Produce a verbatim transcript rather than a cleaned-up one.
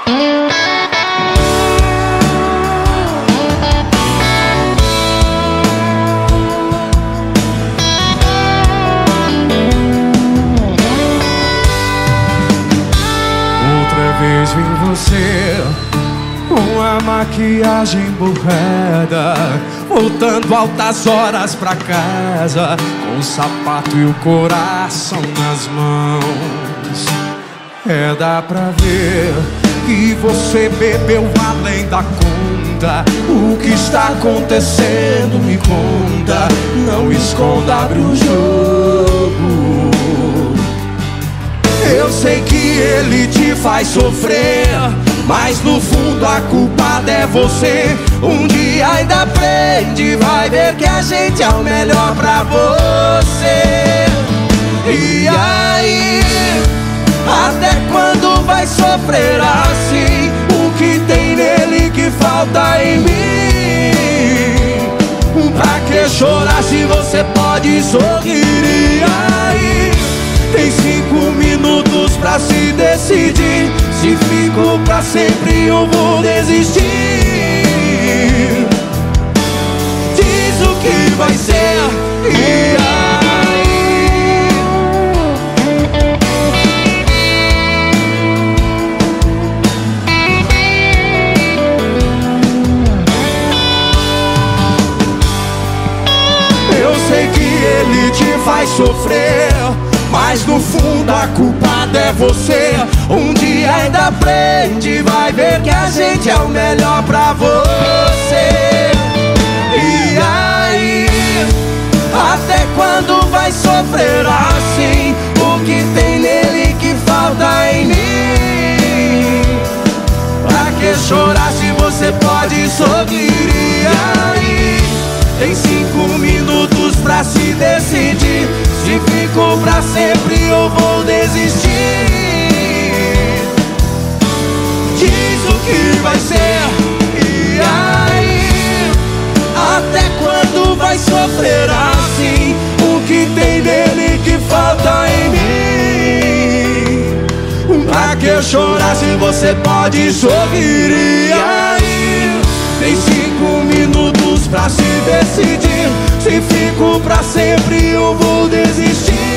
Vez vi você, uma maquiagem borrada, voltando altas horas pra casa, com o sapato e o coração nas mãos. É, dá pra ver que você bebeu além da conta. O que está acontecendo, me conta. Não esconda, abre o jogo. Eu sei que ele te faz sofrer, mas no fundo a culpada é você. Um dia ainda aprende, vai ver que a gente é o melhor pra você. E aí, até quando vai sofrer assim? O que tem nele que falta em mim? Pra que chorar se você pode sorrir? E aí, tem cinco minutos pra se decidir. Se fico pra sempre eu vou desistir. Diz o que vai ser. E aí, eu sei que ele te faz sofrer, mas no fundo a culpada é você. Um dia ainda aprende, vai ver que a gente é o melhor pra você. E aí, até quando vai sofrer assim? O que tem nele que falta em mim? Pra que chorar se você pode sorrir? E aí, tem cinco minutos pra se decidir. Se fico pra sempre eu vou desistir. Diz o que vai ser. E aí, até quando vai sofrer assim? O que tem nele que falta em mim? Pra que chorar se você pode sorrir? E aí, tem cinco minutos pra se decidir. Se fico pra sempre eu vou desistir.